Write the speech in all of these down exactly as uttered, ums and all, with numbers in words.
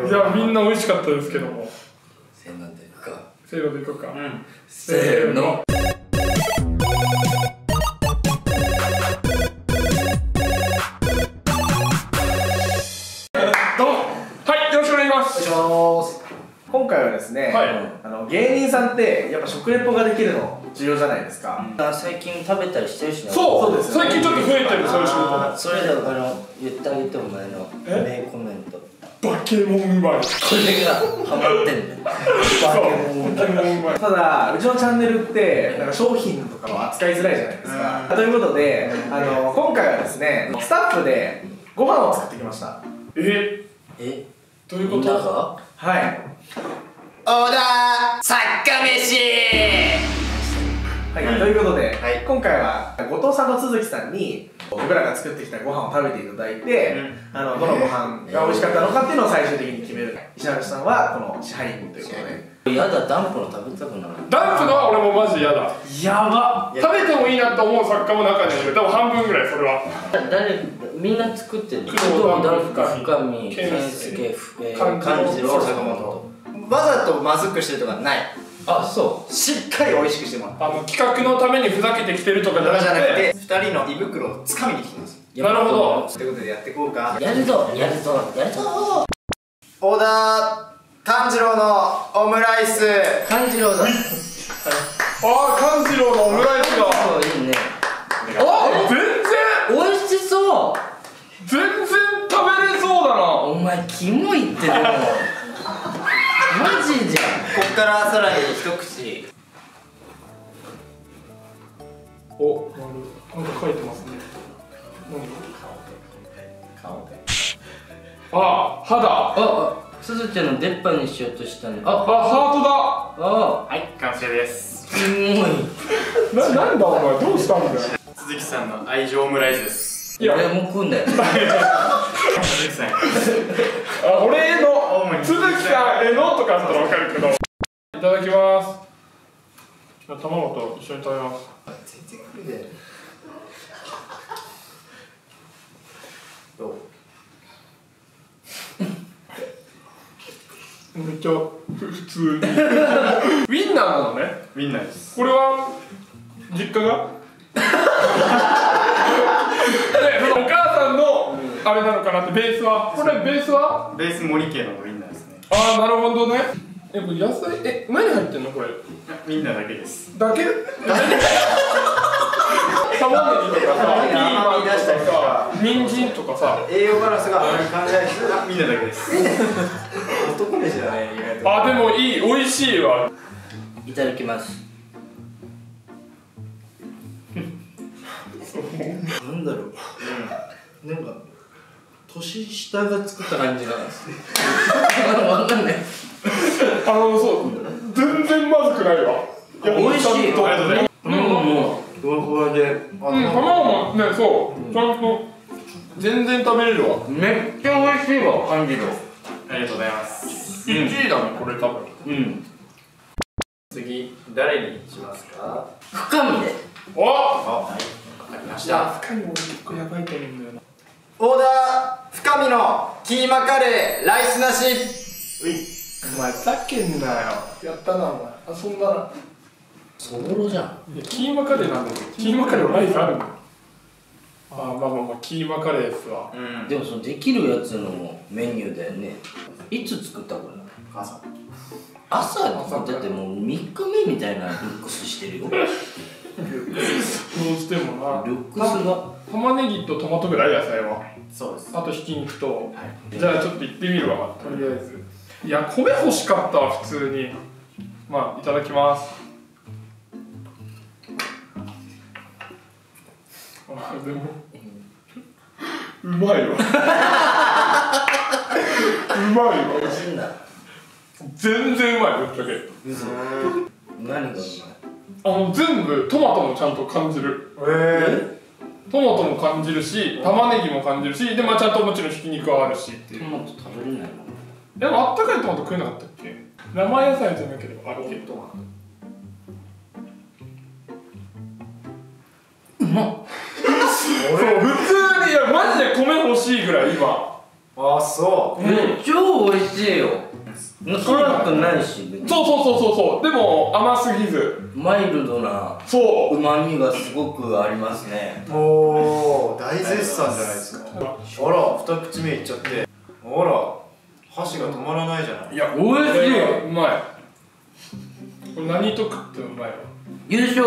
いや、みんな美味しかったですけども。 せーのでいくか。 せーのでいこうか。 うん。せーの。 どうも。はい、よろしくお願いします。 お願いします。今回はですね、はい、あの芸人さんってやっぱ食レポができるの重要じゃないですか。 うん、最近食べたりしてるしね。 そう、そうです、ね、最近ちょっと増えてる、そういう仕事も。 それであの言ってあげてお前の名コメント。 バケモンうまい。これがハマってんねん。バケモンうまい。 ただうちのチャンネルってなんか商品とかも扱いづらいじゃないですか。ということで、あの今回はですね、スタッフでご飯を作ってきました。 ええ、 どういうこと？ はい。 オーダーサッカ飯。 はい、ということで、はい、今回は後藤さんと都築さんに僕らが作ってきたご飯を食べていただいて、うん、あのどのご飯が美味しかったのかっていうのを最終的に決める。石原さんはこの支配人ということで。 やだ、ダンプの食べたくなる。 ダンプのは俺もマジ嫌だ。 やば。 食べてもいいなと思う作家も中にいる。多分半分ぐらいそれは。 誰みんな作ってる。工藤、ダンプ、深見、健介、勘次郎、坂本。わざとまずくしてるとかない。あ、そう。しっかり美味しくしてもらう。 あの企画のためにふざけてきてるとかじゃなくて、 ふたりの胃袋をつかみに来てます。 なるほど。 ということでやっていこうか。やるぞ、やるぞ、やるぞ。オーダー勘次郎のオムライス。勘次郎だ。ああ、勘次郎のオムライスが。 いいね。 あ、全然。 美味しそう。 全然食べれそうだな。 お前キモいってでも。マジじゃん。こっからさらに一口。 お、なんか書いてますね。 顔で。 あ、肌。 あ、すずちゃんの出っ歯にしようとしたね。あ、 あ、ハートだ。 あ、はい、完成です。 すごい。 な、なんだお前、どうしたんだよ。 鈴木さんの愛情オムライスです。 いや、俺も食うんだよ。 鈴木さん。 あ、俺への、鈴木さんへのとかだったらわかるけど。いただきます。卵と一緒に食べます。 全然来るで。どう？ めっちゃ普通に。ウィンナーなのね。 ウィンナーです。 これは実家が？お母さんのあれなのかなって。ベースはこれベースは？ ベース森家のウィンナーですね。 ああ、なるほどね。え、これ野菜、え、何入ってんのこれ？ ウィンナーだけです。 だけ？玉ねぎとかさ、ピーマンとかさ、人参とかさ、 栄養バランスがあまり考えない。 ウィンナーだけです。 男飯じゃない、意外と。 あ、でもいい、美味しいわ。 いただきます。なんだろう。うん、なんか年下が作った感じが。わかんない。 あの、そう、全然まずくないわ。 美味しい。ありがとうございます。うん、もうふわふわで。うん、 卵もね、そう、ちゃんと全然食べれるわ。 めっちゃ美味しいわ、感じる。 ありがとうございます。 いちいだね、これ多分。 うん。 次、誰にしますか？ 深見で。 おっ。 はい、わかりました。 深見も結構やばいと思うんだよな。 オーダー深見のキーマカレーライスなし。 うい。お前ふざけんなよ。やったなお前。あ、そんなな。 そぼろじゃん。 いや、キーマカレーなんだけど、キーマカレーのライスあるの？あ、まあまあまあ、キーマカレーですわ。 うん。でもそのできるやつのメニューだよね。いつ作ったこれ？ 朝。 朝だってもうみっかめみたいなルックスしてるよ。 どうしてもな。 ルックスが。 玉ねぎとトマトぐらい、野菜は。 そうです。 あとひき肉と。 はい。 じゃあちょっと行ってみるわ、とりあえず。いや、米欲しかったわ、普通に。まあ、いただきます。あ、でも。うまいわ。うまいわ。 美味しいんだ。 全然うまい、ぶっちゃけ。 嘘。何がうまい？ あの、全部トマトもちゃんと感じる。 えー、トマトも感じるし、玉ねぎも感じるし、で、まあ、ちゃんともちろんひき肉はあるしっていう。 トマト食べれないの？ でも、あったかいトマト食えなかったっけ？生野菜じゃなければあるけど。 うまっ。 そう、普通に、いや、マジで米欲しいぐらい今。 ああ、そう。 うん、超美味しいよ。辛くないし。 そうそうそうそうそう。でも甘すぎず。 マイルドな。 そう。 旨味がすごくありますね。 おお、大絶賛じゃないですか。あら、二口目いっちゃって。あら、箸が止まらないじゃない。 いや、美味しい。うまい。これ何と食ってもうまいわ。 優勝。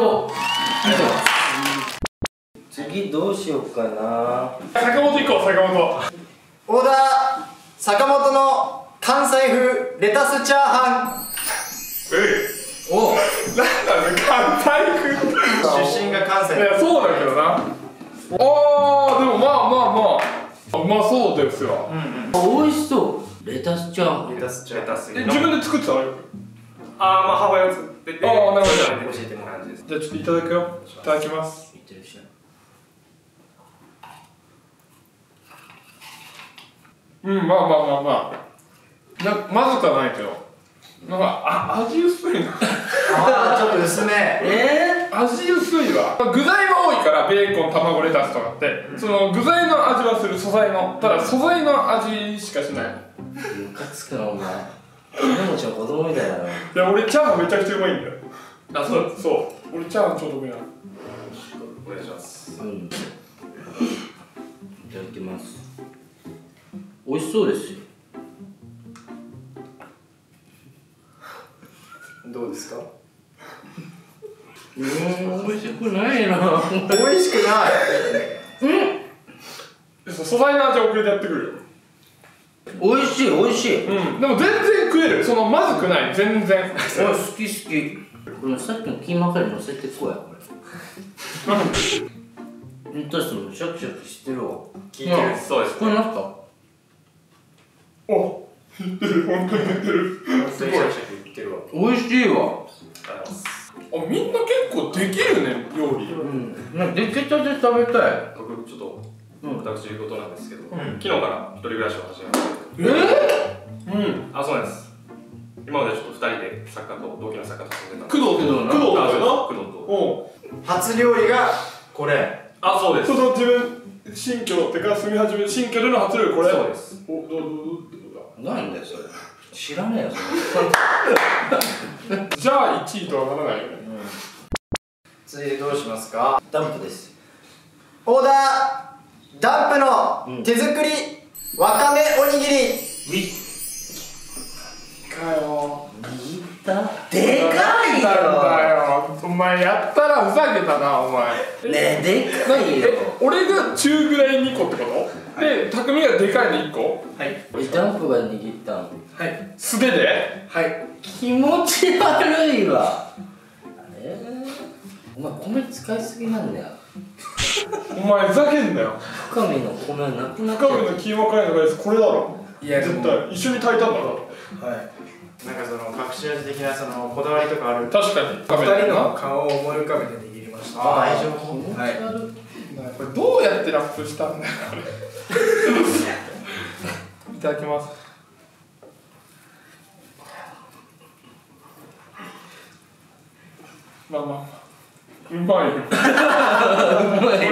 次どうしようかな。 坂本行こう、坂本。 オーダー坂本の関西風レタスチャーハン。 えい。お、なんだね、関西風。 出身が関西。 いや、そうだけどな。あー、でもまあまあまあうまそうですよ。 うんうん。美味しそう。レタスチャーハン。 レタスチャーハン。 え、自分で作ってたの？よく。 あー、まあ母親が作ってて、 あー、なるほど。 教えてもらう感じです。 じゃあちょっといただくよ。いただきます。 いってらっしゃい。 うん、まあまあまあまあ。なまずくはないけど。なんか、あ、味薄いな。 ああ、ちょっと薄め。 えー、味薄いわ。具材は多いから、ベーコン、卵、レタスとかって、うん、その具材の味はする、素材の。ただ、素材の味しかしない。 ムカつくな、お前。でもちゃん子供みたいだな。いや、俺、チャーハンめちゃくちゃうまいんだよ。あ、そう、そう。俺、チャーハン超得意なの。 お願いします。 うん。いただきます。美味しそうですよ。 どうですか？ うん、美味しくないな。 美味しくない。 うん。素材の味遅れてやってくるよ。美味しい、美味しい。 うん。でも全然食える。そのまずくない、全然。 好き好き。これさっきのキーマカレー乗せてこうや、これ。うんとしてもシャキシャキしてるわ。 聞いてる。そうです。 これなんか。 お、言ってる、本当に言ってる。 すごいシャキシャキ言ってるわ。 美味しいわ。 あ、みんな結構できるね、料理。 うん。なんか出来たて食べたい。 僕ちょっと、 うん、 私言うことなんですけど、 うん、 昨日から一人暮らしを始めました。 えー、うん。 あ、そうなんです。今までちょっとふたりで作家と同期の作家と住んでた工藤と工藤と工藤と初料理がこれ。 あ、そうです。 その自分新居ってか住み始め新居での初料理これ。 そうです。 お、どうどうどうなんだよそれ。知らねえよそれ。じゃあいちいとはならないよね。 うん、続いてどうしますか？ ダンプです。 オーダーダンプの手作りわかめおにぎり。 ウィかよ。 でかいよ。 お前やったらふざけたなお前。 ねえでかいよ。 俺が中ぐらいにこってこと？で、匠がでかいのいっこ？ はい。 ダンプが握ったの。 はい。 素手で？ はい。 気持ち悪いわ。えー、お前米使いすぎなんだよ。 お前ふざけんなよ。 深みの米はなくなっちゃう。 深みのキーマカレーのやつこれだろ。 いや絶対一緒に炊いたんだろ。 はい。 なんかその隠し味的なそのこだわりとかある？ 確かに。 ふたりの顔を思い浮かべて握りました。 ああ、愛情。 はい。 これどうやってラップしたんだよこれ。いただきます。まあまあうまいよ。うまいよ。うまいよ。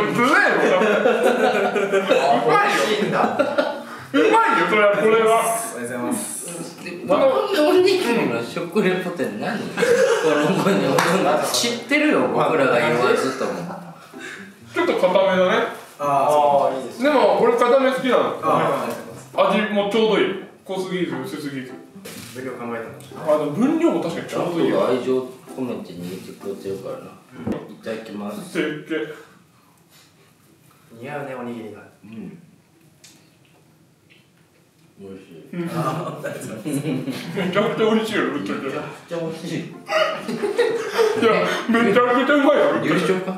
いいんだ。 うまいよそれはこれは。 ありがとうございます。 わかめおにぎりの食レポって何？この子に知ってるよ僕らが言わずとも。 ちょっと固めだね。 ああ、いいです。 でも俺固め好きなの。 ああ、味もちょうどいい。濃すぎず薄すぎず。 分量考えたんです。 あ、でも分量も確かにちょうどいいわ。 愛情込めて握ってくれてるからな。いただきます。 せっけ。 似合うねおにぎりが。 うん。美味しい。 めちゃくちゃ美味しいよ、ぶっちゃけ。 めちゃくちゃ美味しい。 いや、めちゃくちゃうまいよ。 優勝か。 なんか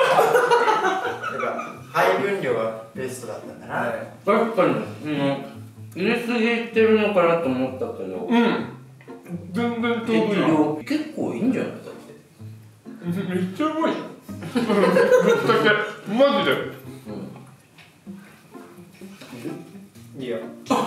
配分量がベストだったんだな。 確かに、うん、入れすぎてるのかなと思ったけど。 うん。全然ちょうどいいな。 結構いいんじゃないだって。 めっちゃうまいよ。ぶっちゃけ、マジで。 いいよ。い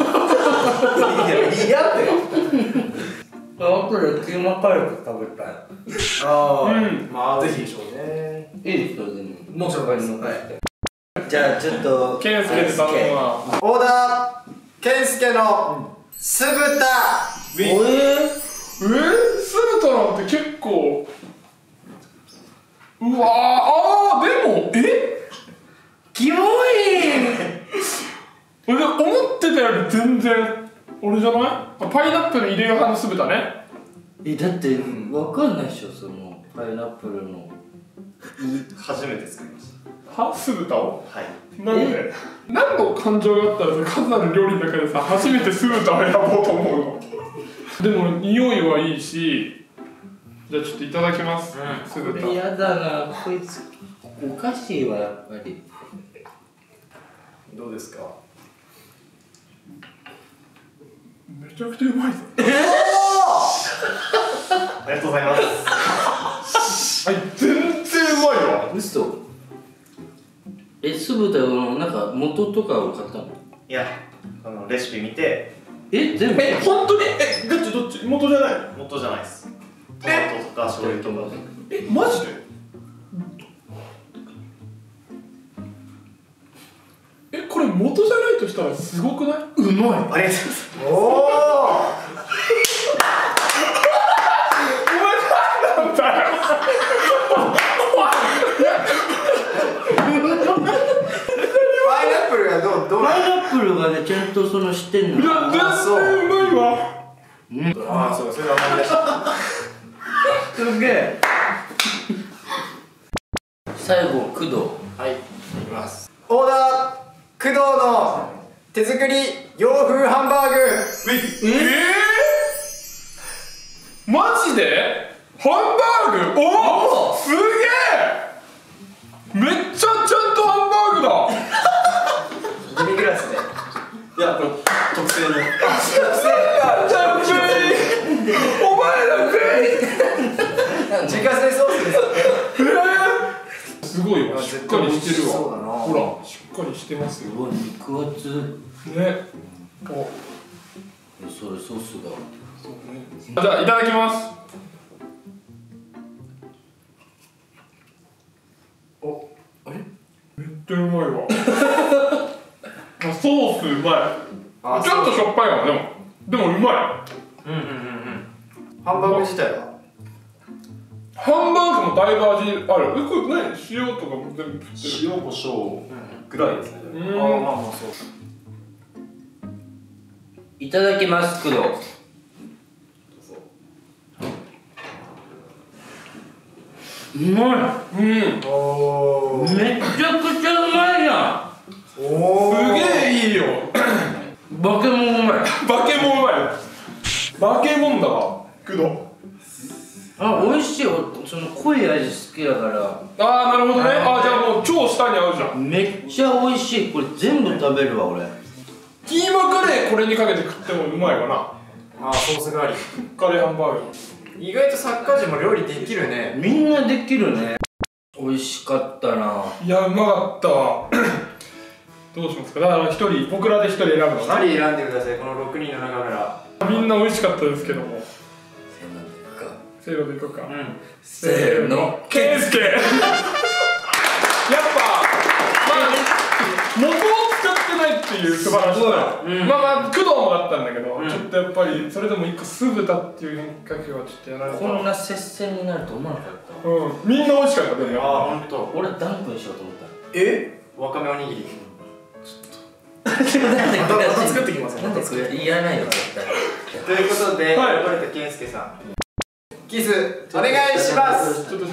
や、いやって。 あとでキーマカレー食べたい。 ああ、 うん。 まあ、ぜひでしょうね。 いいですよ、でも。 もちろんです。はい。 じゃあ、ちょっと。 ケンスケで頼むわ。 オーダー健介の酢豚。 えー、えー、酢豚なんて結構、うわー、あー、でも、えキモい俺思ってたより全然俺じゃない？パイナップル入れる派の酢豚ね。 え、だって分かんないっしょ、そのパイナップルの初めて作りました。 は？酢豚を？ はい。 なんで？何の感情があったらさ、数ある料理の中でさ、初めて酢豚を選ぼうと思うの？でも匂いはいいし、じゃあちょっといただきます。うん、酢豚。 これやだな、こいつおかしいわ、やっぱり。 どうですか？ めちゃくちゃうまいぞ。 えー、ありがとうございます。 はい、全然うまいわ。 嘘。え、酢豚のなんか元とかを買ったの？ いや、あのレシピ見て。 え、全部？ え、本当に？え、どっちどっち？元じゃない？ 元じゃないです。トマトとか醤油とか。 え、マジで？え、これ元じゃないとしたらすごくない？ うまい。ありがとうございます。 おお。 なんだよ。 パイナップルがどうどう？ パイナップルがね、ちゃんとその知ってんの。 いや、全然うまいわ。 うん。 ああ、そう、それが思い出した。 すげえ。最後、工藤。 はい、いきます。 オーダー工藤の手作り洋風ハンバーグ。 えー、マジで？ハンバーグ？おお、すげえ。めっちゃちゃんとハンバーグだ。 デミグラスで。 いや、これ特製の。 特製だ。お前ら全員自家製ソースです。 えー、すごいわ。しっかりしてるわ。 そうだな。 ほら、しっかりしてますよ。 うわ、肉厚。 ね。お。 それソースだ。 そうね。じゃあいただきます。お、あれ？めっちゃうまいわ。あ、ソースうまい。ちょっとしょっぱいわ、でも。でもうまい。 うんうんうんうん。ハンバーグ自体は？ ハンバーグもだいぶ味ある。え、これ何？塩とかも全部振ってる。 塩、胡椒ぐらいですね。 うん。 ああ、まあまあそう。 いただきます、工藤。うまい。 うん。 おー。 めちゃくちゃうまいじゃん。 おー。 すげえいいよ。 バケモンうまい。 バケモンうまい。バケモンだわ。工藤。 あ、美味しいよ。その濃い味好きだから。 ああ、なるほどね。ああ、じゃあもう超下に合うじゃん。 めっちゃ美味しい。これ全部食べるわ、俺。 キーマカレーこれにかけて食ってもうまいかな。 ああ、ソース代わり。 カレーハンバーグ。 意外とサッカー人も料理できるね。 みんなできるね。美味しかったな。 いや、うまかったわ。どうしますか。だから一人、僕らで一人選ぶのな。 ふたり選んでください、このろくにんの中から。 みんな美味しかったですけども。 せーのでいくか。 せーのでいこうか。 うん。 せーの。 ケンスケ。やっぱ、まあ、元を使ってないっていう素晴らしさ。うん、まあまあ、工藤もだったんだけど、うん、ちょっとやっぱり、それでも一個酢豚っていう変化球はちょっとやられた。 こんな接戦になると思わなかった。 うん、みんな美味しかったね。 ああ、ほんと。 俺、ダンクにしようと思った。 え？わかめおにぎり。 なんでまた作ってきます。 なんでこれいらないよ、絶対。 ということで、 はい呼ばれた健介さん。キス、お願いします。 ちょっと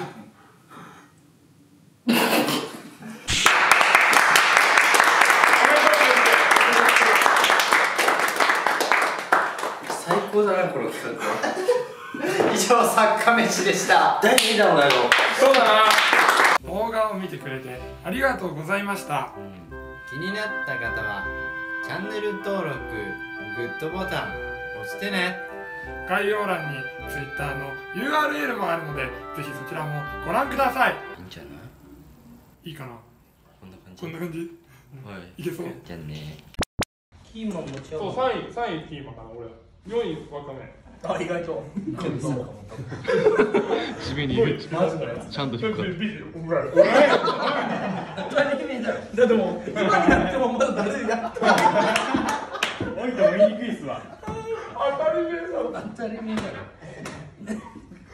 最高だな、この企画。 以上、サッカー飯でした。 だいにだもんなの。 そうだな。動画を見てくれてありがとうございました。 気になった方はチャンネル登録、グッドボタン押してね。 概要欄に Twitter の ユーアールエル もあるので、ぜひそちらもご覧ください。 いいんじゃない？ いいかな。 こんな感じ。 こんな感じ。 はい。 いけそう。 じゃあね。キーマン持ち合そう、さんい、さんいキーマかな、俺。よんいわかめ。 あ、意外と。 締めに入れてちゃんと引っかかる。 だってもう今になってもまだ誰やった。 見にくいっすわ。 当たり前だろ。 当たり前だろ。